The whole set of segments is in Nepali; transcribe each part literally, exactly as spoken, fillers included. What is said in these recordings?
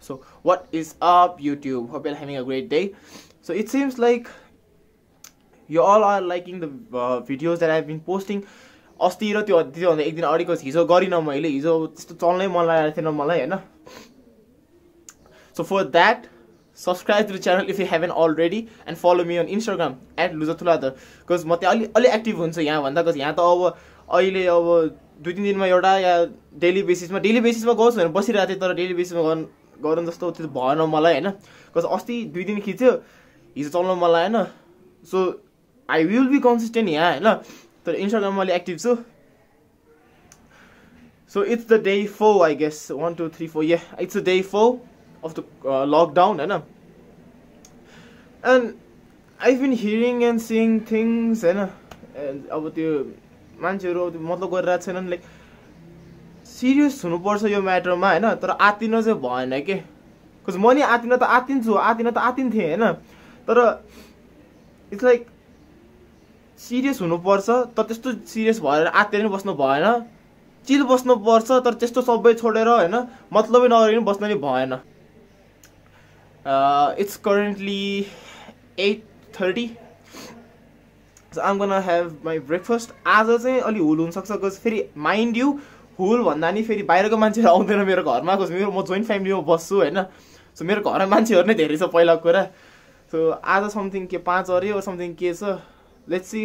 So what is up, YouTube? Hope you're having a great day. So it seems like you all are liking the uh, videos that I've been posting. अस्ति र त्यो त्यो भन्दा एक दिन अगाडिको हिजो गरिन मैले हिजो त्यस्तो चल्नै मन लागेको थिएन मलाई हैन. So for that, subscribe to the channel if you haven't already and follow me on Instagram at luzathulather because म त्यहाँ अलि अलि एक्टिभ हुन्छ यहाँ भन्दा because यहाँ त अब अहिले अब दुई तीन दिनमा एउटा या डेली बेसिसमा डेली बेसिसमा गर्छु भनेर बसिरहेको थिएँ तर डेली बेसिसमा गर्नु गर्नु जस्तो त्यो भएन मलाई हैन. because अस्ति दुई दिन खिच्यो हिजो चल्न मन लागेन. So I will be consistent यहाँ हैन तर इन्स्टाग्राममा अलि एक्टिभ छु. So it's the day four, I guess. One, two, three, four. Yeah, it's the day four of the uh, lockdown, you know. And I've been hearing and seeing things, you know. And about the मान्छेहरु मतलब गरिरहेको छैनन् लाइक सिरियस हुनुपर्छ यो म्याटरमा हैन तर आतिन चाहिँ भएन के. cuz म नि आतिन त आतिन्छु आतिन त आतिन्थे हैन तर इट्स लाइक सिरियस हुनुपर्छ तर त्यस्तो सिरियस भएर आतेर नि बस्नु भएन. चिल बस्नु पर्छ तर त्यस्तो सबै छोडेर हैन मतलबै नगरिन बस्न नि भएन. It's currently eight thirty. So I'm gonna have my breakfast. आज चाहिँ अलि हुल हुन सक्छ cuz फेरि माइन्ड यु हुल भन्दा नि फेरि बाहिरको मान्छेहरु आउँदैन मेरो घरमा cuz मेरो म जोइन्ट फ्यामिलीमा बस्छु हैन. सो मेरो घरमा मान्छेहरु नै धेरै छ पहिला कुरा. सो आज समथिङ के पाँच अरे or समथिङ के छ लेट्स सी.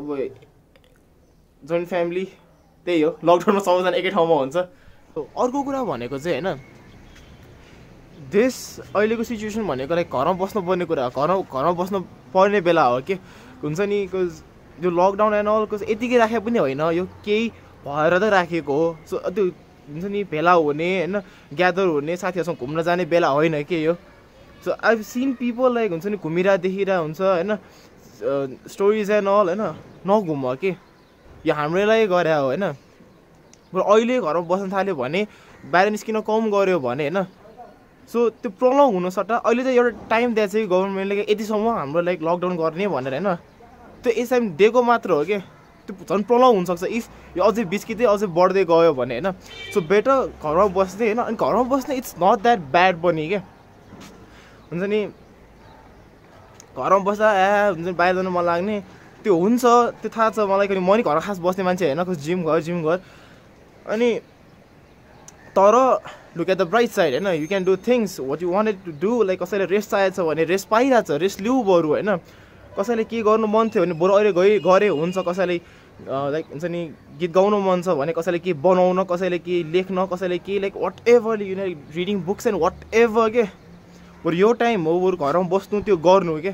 जोइन्ट फ्यामिली त्यही हो लकडाउनमा सबैजना एकै ठाउँमा हुन्छ. अर्को कुरा भनेको चाहिँ हैन देश अहिलेको सिचुएसन भनेको लाइक घरमा बस्नु पर्ने कुरा घरमा घरमा बस्नु पर्ने बेला हो के हुन्छ नि. cuz यो लकडाउन एन्ड अल cuz यतिकै राखे पनि होइन यो केही भएर त राखेको हो. सो त्यो हुन्छ नि भेला हुने हैन ग्यादर हुने साथीहरुसँग घुम्न जाने बेला होइन के यो. So I have seen people like हुन्छ नि घुमिरा देखिरा हुन्छ हैन स्टोरीज एन्ड अल हैन नघुम के यो हाम्रै लागि गरे हो हैन. अहिले घरमा बस्न थाल्यो भने बाहिर निस्किन कम गर्यो भने हैन सो त्यो प्रब्लम हुन सक्छ. अहिले चाहिँ एउटा टाइम दिएको छ गभर्नमेन्टले यतिसम्म हाम्रो लाइक लकडाउन गर्ने भनेर हैन त्यो यस टाइम दिएको मात्र हो के त्यो झन् प्रब्लम हुन सक्छ इफ यो अझै बिस्किँदै अझै बढ्दै गयो भने हैन. सो बेटर घरमा बस्दै हैन अनि घरमा बस्ने इट्स नट द्याट ब्याड पनि के हुन्छ नि. घरमा बस्दा ए हुन्छ बाहिर जानु मन लाग्ने त्यो हुन्छ त्यो थाहा छ मलाई किन म नि घर खास बस्ने मान्छे हैन कस जिम घर जिम घर अनि तर look at the bright side हैन you can do things what you wanted to do like कसैले रेस्ट चाहिएको छ भने रेस्ट पाइरहेको छ रेस्ट लिऊ बरु हैन. कसैले के गर्नु मन थियो भने बरु अहिले गइ गरे हुन्छ. कसैले लाइक हुन्छ नि गीत गाउनु मन छ भने कसैले के बनाउन कसैले के लेख्न कसैले के like whatever you know reading books and whatever के बरु यो टाइम हो बरु घरमा बस्नु त्यो गर्नु के.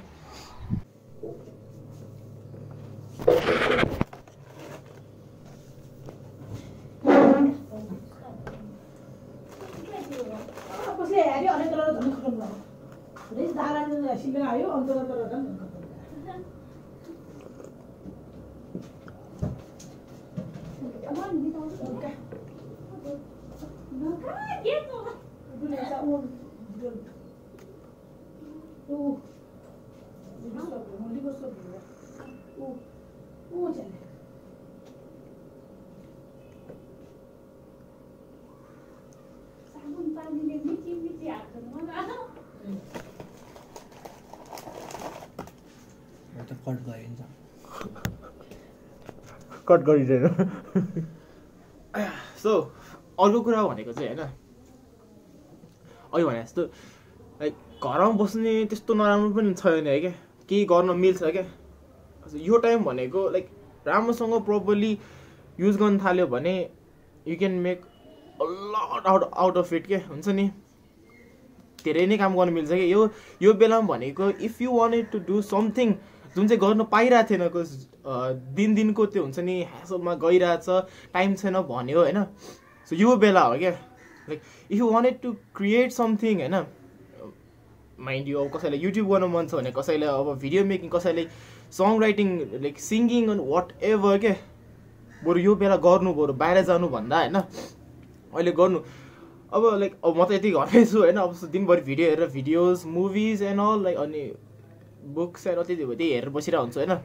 कट गरिदैन. सो अर्को कुरा भनेको चाहिँ हैन अहिले भने जस्तो लाइक घरमा बस्ने त्यस्तो नराम्रो पनि छैन क्या केही गर्न मिल्छ क्या. यो टाइम भनेको लाइक राम्रोसँग प्रोपरली युज गर्न थाल्यो भने you can make a lot out out of it के हुन्छ नि धेरै नै काम गर्न मिल्छ कि यो यो बेलामा भनेको if you wanted to do something जुन चाहिँ गर्न पाइरहेको थिएन कस दिन दिनको त्यो हुन्छ नि ह्यासलमा गइरहेछ टाइम छैन भन्यो हैन. सो यो बेला हो क्या like if you wanted to create something हैन माइन्ड यु अब कसैलाई युट्युब गर्न मन छ भने कसैले अब भिडियो मेकिङ कसैले song writing like singing and whatever के बरु यो बेला गर्नु बरु बाहिर जानु भन्दा हैन अहिले गर्नु. अब लाइक अब म त यति घरमै छु हैन अब दिनभरि भिडियो हेरेर videos movies and all like अनि बुक्स एन्ड त्यति त्यही हेरेर बसिरहेको हुन्छु होइन.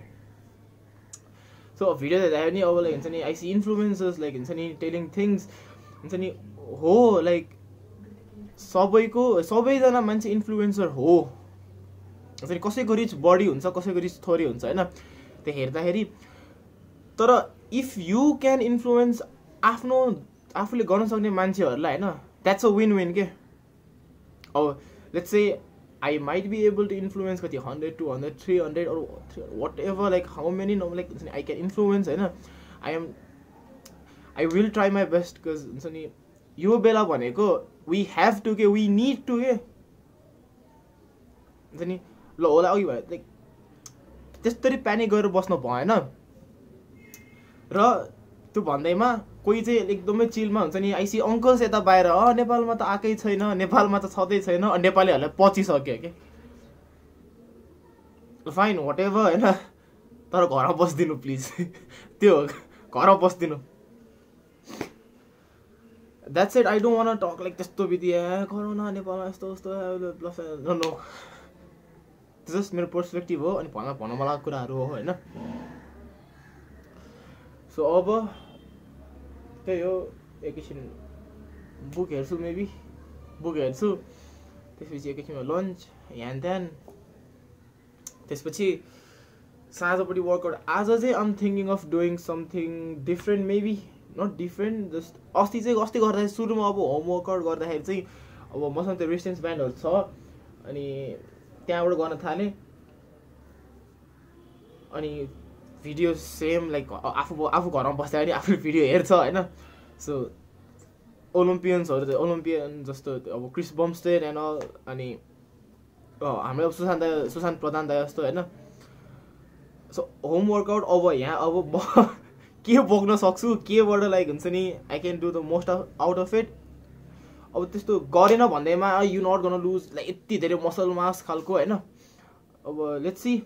सो भिडियो हेर्दा पनि अब लाइक हुन्छ नि आई सी इन्फ्लुएन्सर्स लाइक हुन्छ नि टेलिङ थिङ्स हुन्छ नि हो लाइक सबैको सबैजना मान्छे इन्फ्लुएन्सर हो हुन्छ नि कसैको रिच बढी हुन्छ कसैको रिच थोरै हुन्छ हैन त्यो हेर्दाखेरि तर इफ यु क्यान इन्फ्लुएन्स आफ्नो आफूले गर्न सक्ने मान्छेहरूलाई हैन द्याट्स अ विन विन के अब let's say I might be able to influence कति one hundred, two hundred, three hundred or whatever, like how many no like I can influence हैन I am I will try my best because हुन्छ नि यो बेला भनेको we have to के we need to के हुन्छ नि ल होला अघि भयो लाइक त्यस्तरी प्यानिक गरेर बस्नु भएन र त्यो भन्दैमा कोही चाहिँ एकदमै चिलमा हुन्छ नि आइसी अङ्कल्स यता बाहिर अ नेपालमा त आकै छैन नेपालमा त छँदै छैन नेपालीहरूलाई पचिसक्यो के फाइन वाट एभर हैन तर घरमा बस्दिनु प्लिज त्यो घरमा बस्दिनु that's it I don't want talk like त्यस्तो विधि कोरोना नेपालमा यस्तो यस्तो नो नो जस्ट मेरो पर्सपेक्टिभ हो अनि भन्न भन्न मलाई कुराहरू हो हैन सो अब त्यही हो एकैछिन बुक हेर्छु मेबी बुक हेर्छु त्यसपछि एकैछिनमा लन्च ह्यान त्यान त्यसपछि साँझपट्टि वर्कआउट आज चाहिँ I'm thinking of doing something different maybe not different just अस्ति चाहिँ अस्ति गर्दाखेरि सुरुमा अब होम वर्कआउट गर्दाखेरि चाहिँ अब मसँग त्यो रेजिस्टेन्स ब्यान्डहरू छ अनि त्यहाँबाट गर्न थालेँ अनि भिडियो सेम लाइक आफू आफू घरमा बस्दाखेरि आफूले भिडियो हेर्छ हैन सो ओलम्पियन्सहरू चाहिँ ओलम्पियन जस्तो अब क्रिस बम्स्टेड एन्ड अल अनि हाम्रो अब सुशान्त सुशान्त प्रधान दाइ जस्तो हैन सो होम वर्कआउट अब यहाँ अब म के बोक्न सक्छु केबाट लाइक हुन्छ नि I can do the most of out of it अब त्यस्तो गरेन भन्दैमा यु नट गर्न लुज लाइक यति धेरै मसल मास खालको हैन अब लेट्स सी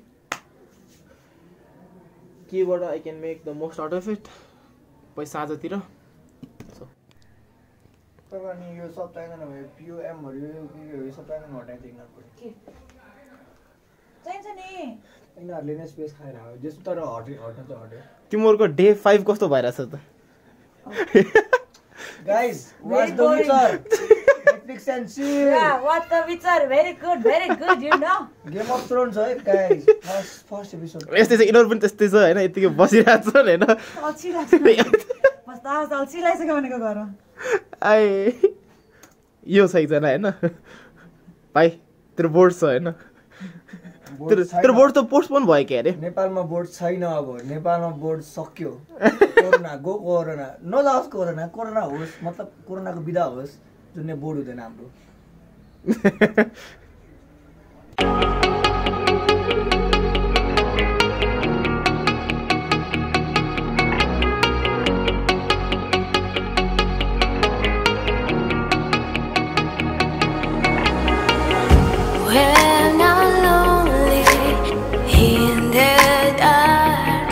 केबाट I can make the most out of it पैसा साँझतिर अनि यो सब चाहिँदैन भयो पिओएमहरु यो सब चाहिँदैन हटाइदिनु पर्यो चाहिन्छ नि यिनीहरूले नै स्पेस खाएर हो जस्तो तर हट हट्न चाहिँ हट्यो तिमीहरूको डे फाइभ कस्तो भइरहेछ त guys watch the Witcher Netflix and chill या watch the Witcher very good very good you know Game of Thrones है गाइस फर्स्ट फर्स्ट एपिसोड यस्तै छ इनर पनि त्यस्तै छ हैन यतिकै बसिरहेको छ हैन अल्छिरहेको बस्दा अल्छिलाइसक्यो भनेको घरमा आइ यो छ एकजना हैन भाइ तेरो बोर्ड छ हैन तेरो बोर्ड त पोस्टपोन भयो के अरे नेपालमा बोर्ड छैन अब नेपालमा बोर्ड सक्यो कोरोना गो कोरोना नजाओस् कोरोना कोरोना होस् मतलब कोरोनाको बिदा होस् जुन बोर्ड हुँदैन हाम्रो When I'm lonely in the dark,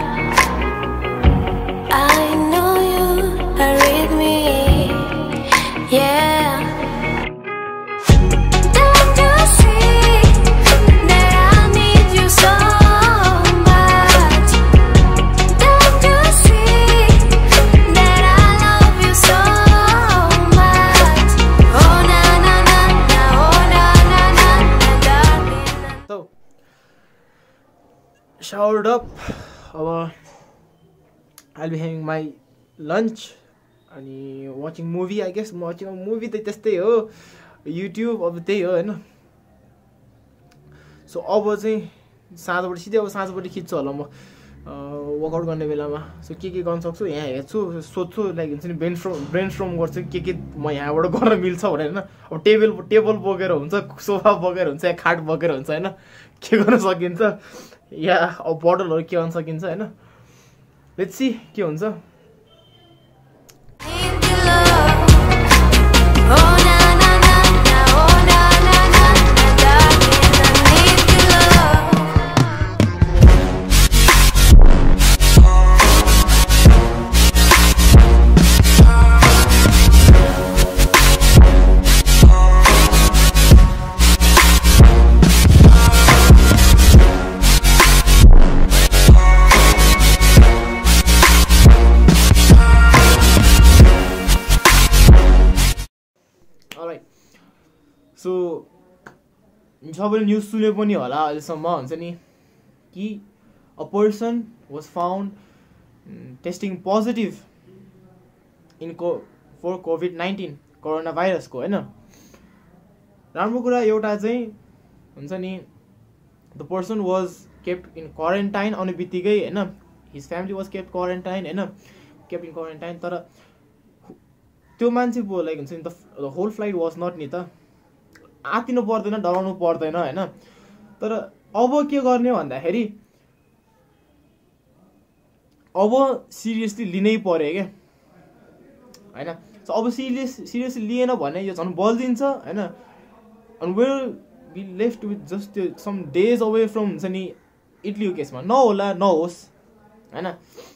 I know you are with me, yeah. Don't you see that I need you so much? Don't you see that I love you so much? Oh na na na na, oh na na na na, darling. So, showered up. अब I'll be having my lunch अनि watching movie I guess watching a movie त त्यस्तै हो YouTube अब त्यही हो हैन सो अब चाहिँ साँझपट्टि सिधै अब साँझपट्टि खिच्छु होला म वर्कआउट गर्ने बेलामा सो के के गर्न सक्छु यहाँ हेर्छु सोध्छु लाइक हुन्छ नि ब्रेन स्ट्रोम ब्रेन स्ट्रोम गर्छु के के म यहाँबाट गर्न मिल्छ भनेर हैन अब टेबल टेबल बोकेर हुन्छ सोफा बोकेर हुन्छ या खाट बोकेर हुन्छ हैन के गर्न सकिन्छ या अब बोटलहरु के गर्न सकिन्छ हैन लेट्स सी के हुन्छ Need your love. Oh na na na na, oh na na na na, darling. I need your love. So सबैले न्युज सुने पनि होला अहिलेसम्म हुन्छ नि कि a person was found testing positive in को फर कोभिड नाइन्टिन कोरोना भाइरसको होइन। राम्रो कुरा एउटा चाहिँ हुन्छ नि the person was kept in quarantine आउने बित्तिकै होइन his family was kept quarantine होइन केप्ट इन क्वारेन्टाइन तर त्यो मान्छेको लाइक हुन्छ नि the whole flight was not नि त आतिनु पर्दैन डराउनु पर्दैन होइन। तर अब के गर्ने भन्दाखेरि अब सिरियसली लिनै पर्यो क्या होइन। सो अब सिरियस सिरियसली लिएन भने यो झन् बल्दिन्छ होइन and will be left with just त्यो सम डेज अवे फ्रम हुन्छ नि इटलीको केसमा नहोला नहोस् होइन।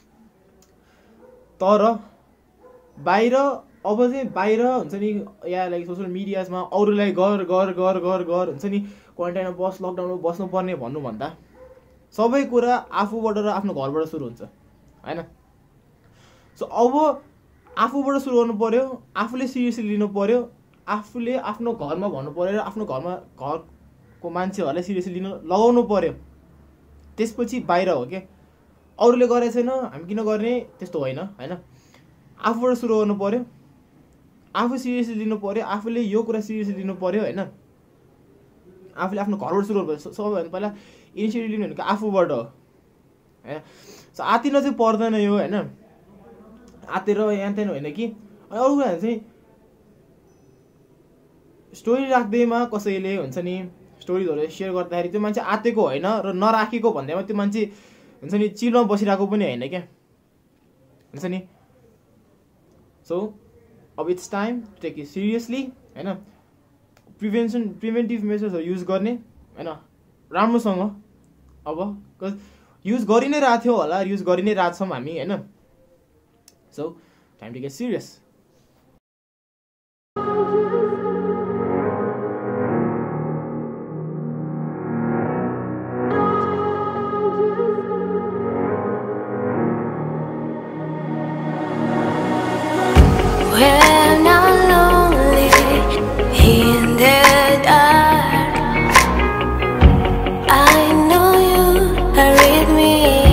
तर बाहिर अब चाहिँ बाहिर हुन्छ नि या लाइक सोसियल मिडियाजमा अरूलाई गर गर गर गर गर हुन्छ नि क्वारेन्टाइनमा बस लकडाउनमा बस्नुपर्ने भन्नुभन्दा सबै कुरा आफूबाट र आफ्नो घरबाट सुरु हुन्छ होइन। सो अब आफूबाट सुरु गर्नु पर्यो आफूले सिरियसली लिनु पर्यो आफूले आफ्नो घरमा भन्नु पर्यो र आफ्नो घरमा घरको मान्छेहरूलाई सिरियसली लिनु लगाउनु पर्यो त्यसपछि बाहिर हो क्या। अरूले गरेको छैन हामी किन गर्ने त्यस्तो होइन होइन। आफूबाट सुरु गर्नु पर्यो आफू सिरियसली लिनु पर्यो आफूले यो कुरा सिरियसली लिनु पर्यो होइन। आफूले आफ्नो घरबाट सुरु गर्नु पर्यो सबैभन्दा पहिला इनिसिएटिभ लिनु भनेको आफूबाट हो होइन। सो आतिन चाहिँ पर्दैन यो होइन आतेर यहाँ त्यहाँ होइन कि। अनि अरू कुरा चाहिँ स्टोरी राख्दैमा कसैले हुन्छ नि स्टोरीहरू सेयर गर्दाखेरि त्यो मान्छे आतेको होइन र नराखेको भन्दैमा त्यो मान्छे हुन्छ नि चिलमा बसिरहेको पनि होइन क्या हुन्छ नि। सो अब it's time to take it seriously होइन। प्रिभेन्सन प्रिभेन्टिभ मेजर्सहरू युज गर्ने होइन राम्रोसँग अब बिकज युज गरि नै रहेको थियो होला युज गरि नै रहेको छौँ हामी होइन। So time to get serious. When I'm lonely in the dark, I know you are with me,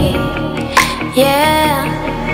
yeah.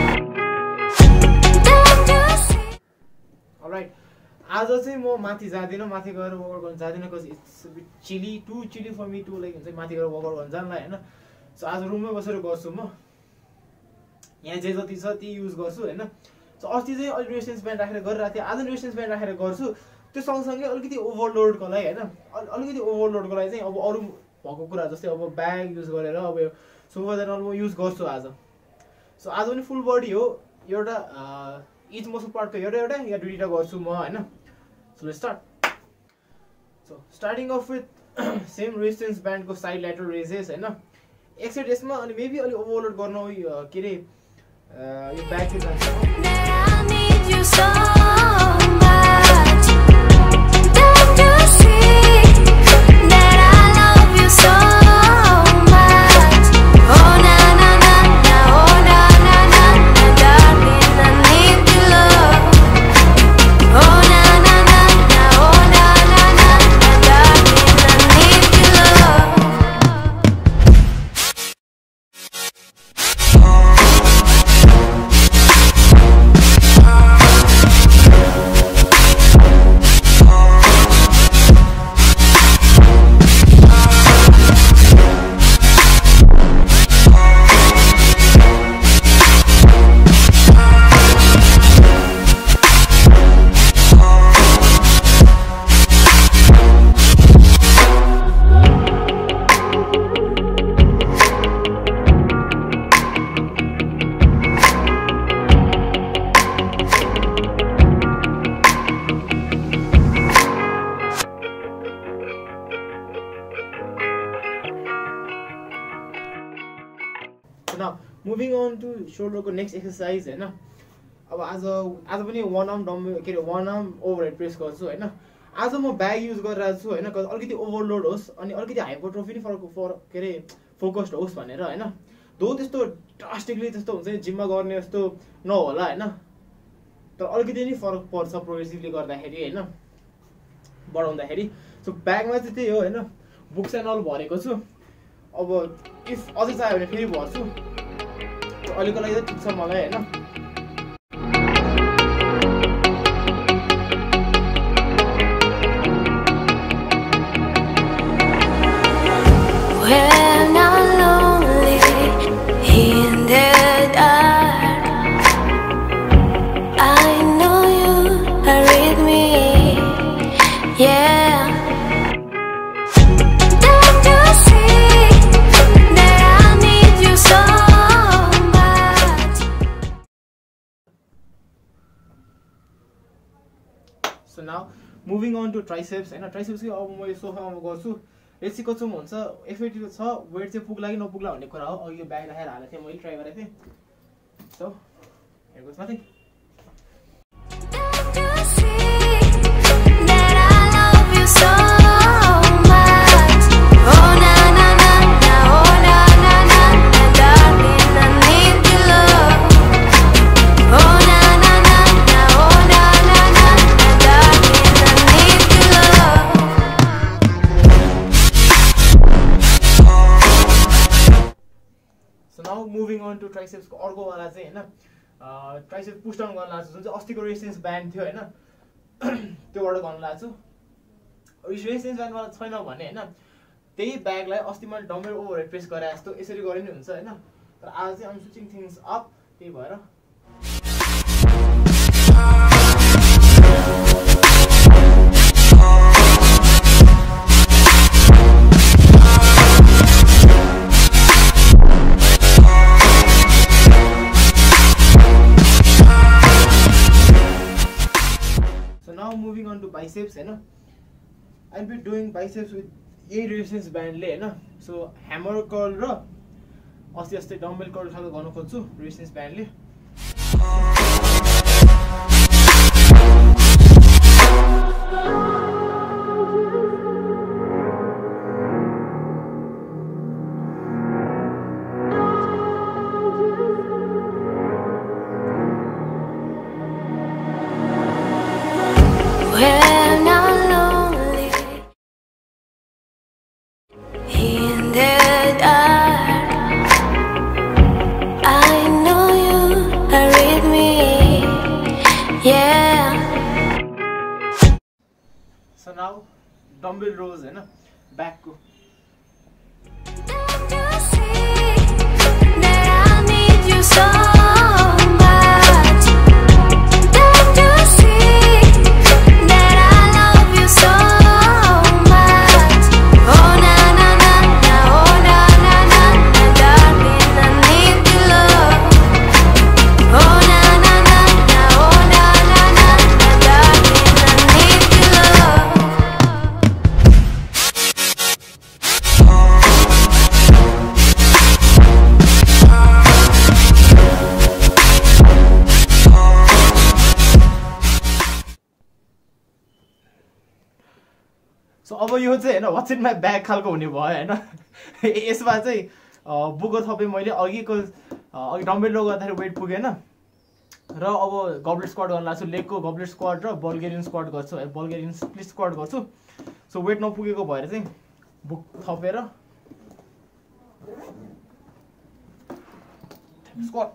Don't you see? Alright आज चाहिँ म माथि जाँदिनँ माथि गएर वर्कआउट गर्न जाँदिनँ because it's chilly to chilly for me to like हुन्छ माथि गएर वर्कआउट गर्न जानलाई होइन। सो आज रुममै बसेर गर्छु म यहाँ जे जति छ त्यही युज गर्छु होइन। सो अस्ति चाहिँ अलिक रेजिस्टेन्स ब्यान्ड राखेर गरिरहेको थिएँ आज रेजिस्टेन्स ब्यान्ड राखेर गर्छु त्यो सँगसँगै अलिकति ओभरलोडको लागि होइन अलिकति ओभरलोडको लागि चाहिँ अब अरू भएको कुरा जस्तै अब ब्याग युज गरेर अब सोफा जेनरल म युज गर्छु आज। सो आज पनि फुल बडी हो एउटा इच मसल पार्टको एउटा एउटा या दुईवटा गर्छु म होइन। So let's start. So starting of with same resistance ब्यान्डको साइड ल्याटर रेजेस होइन एक साइड यसमा अनि मेबी अलिक ओभरलोड गर्न के अरे यो ब्याग चाहिँ जान्छ। I need you so much. Don't you see that I love you so much? Oh na na na na, oh na na na na, darling, I need your love. Oh na na na na, oh na na na na, darling, I need your love. Now moving on to shoulder को next exercise हैन। अब आज आज पनि one arm dumbbell के अरे one arm overhead press गर्छु हैन। आज म ब्याग युज गरिरहेको छु हैन अलिकति ओभरलोड होस् अनि अलिकति हाइपरट्रोफी नि फरक फर के अरे फोकस्ड होस् भनेर हैन। दो त्यस्तो ड्रास्टिकली त्यस्तो हुन्छ नि जिममा गर्ने जस्तो नहोला हैन तर अलिकति नि फरक पर्छ प्रोग्रेसिभली गर्दाखेरि हैन। बढाउँदाखेरि सो ब्यागमा चाहिँ त्यही हो होइन बुक्स एन्ड अल भरेको छु अब इफ अझै चाहियो भने फेरि भर्छु अहिलेको लागि त ठिक छ मलाई होइन When I'm lonely in the dark, I know you are with me, yeah. Don't you see that I need you so much? So now moving on to triceps होइन ट्राइसेप्स चाहिँ अब म यो सोफामा गर्छु यति कस्तो हुन्छ इफेक्टिभ छ वेट चाहिँ पुग्ला कि नपुग्ला भन्ने कुरा हो अघि यो ब्याग राखेर हालेको थिएँ मैले ट्राई गरेको थिएँ so here goes nothing Don't you see that I love you so much? Oh na na na na, oh na na na na, darling, I need your love. Oh na na na na, oh na na na na, darling, I need your love. So now moving on to triceps को अर्को वाला चाहिँ हैन ट्राइसेप्स पुश डाउन गर्न लाग्छु जुन चाहिँ अस्तिको रेजिस्टेन्स ब्यान्ड थियो हैन त्योबाट गर्न लाग्छु रेजिस्टेन्स ब्यान्ड वाला छैन भने हैन त्यही ब्यागलाई अस्ति मैले डम्बल ओभर प्रेस गरे जस्तो यसरी गरे नि हुन्छ हैन तर आज चाहिँ आम स्विचिङ थिंग्स अप त्यही भएर moving on to biceps हैन I'll be doing biceps with a resistance band ले हैन so hammer curl र अस्ति अस्ति डम्बल कर्ल खालको गर्न खोज्छु resistance band ले When I'm lonely in the dark, I know you are with me, yeah. So now dumbbell rows हैन back को Don't you see that I need you so much? Don't you see that I love you so much? Oh na na na na, oh na na na na, darling, I need your love. Oh na na na na, oh na na na na, darling, I need your love. So अब यो चाहिँ हैन वाट्स इन माई ब्याग खालको हुने भयो हैन यसमा चाहिँ बुको थपे मैले अघिको अघि डम्बल रो गर्दाखेरि वेट पुगेन र अब गब्लेट स्क्वाट गर्न लाग्छु लेगको गब्लेट स्क्वाट र बल्गेरियन स्क्वाट गर्छु बल्गेरियन स्प्लिट स्क्वाट गर्छु सो वेट नपुगेको भएर चाहिँ बुक थपेर squat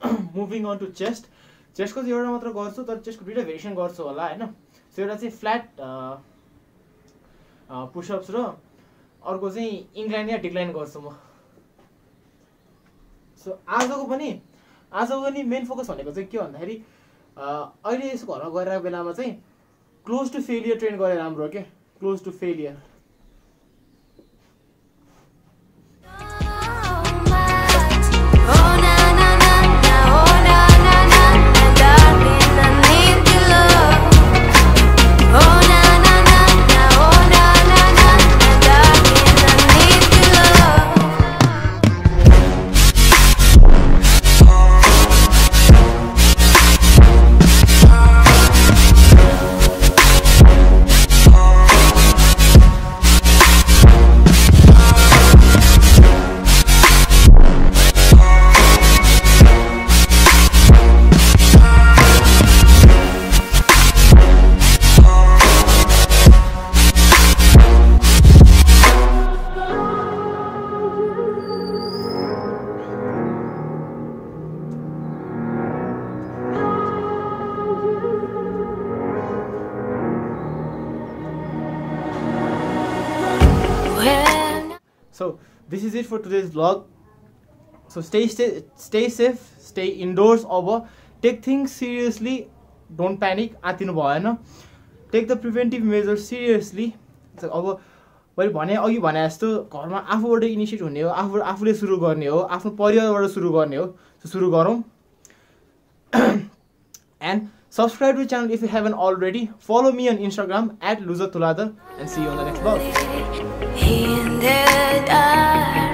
moving on to chest चेस्टको चाहिँ एउटा मात्र गर्छु तर चेस्टको दुईवटा भेरिएसन गर्छु होला होइन सो एउटा चाहिँ फ्ल्याट पुसअप्स र अर्को चाहिँ इन्क्लाइन या डिक्लाइन गर्छु म सो आजको पनि आजको पनि मेन फोकस भनेको चाहिँ के भन्दाखेरि अहिले यसो घरमा गइरहेको बेलामा चाहिँ क्लोज टु फेलियर ट्रेन गरे राम्रो के close to failure So this is it for today's vlog. So stay stay stay safe, stay indoors. Over, take things seriously. Don't panic. आतिनु भएन. Take the preventive measures seriously. अब मैले भने अघि भने जस्तो घरमा आफूबाट इनिसिएट हुने हो आफू आफूले सुरु गर्ने हो आफ्नो परिवारबाट सुरु गर्ने हो सो सुरु गरौँ and subscribe to the channel if you haven't already. Follow me on Instagram at loser and see you on the next vlog. In the dark.